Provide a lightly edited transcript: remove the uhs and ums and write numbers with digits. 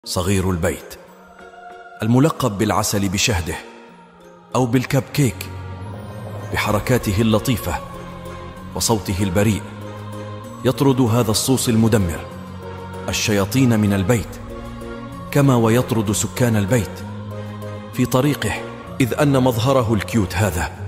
صغير البيت الملقب بالعسل بشهده أو بالكب كيك، بحركاته اللطيفة وصوته البريء يطرد هذا الصوص المدمر الشياطين من البيت، كما ويطرد سكان البيت في طريقه، إذ أن مظهره الكيوت هذا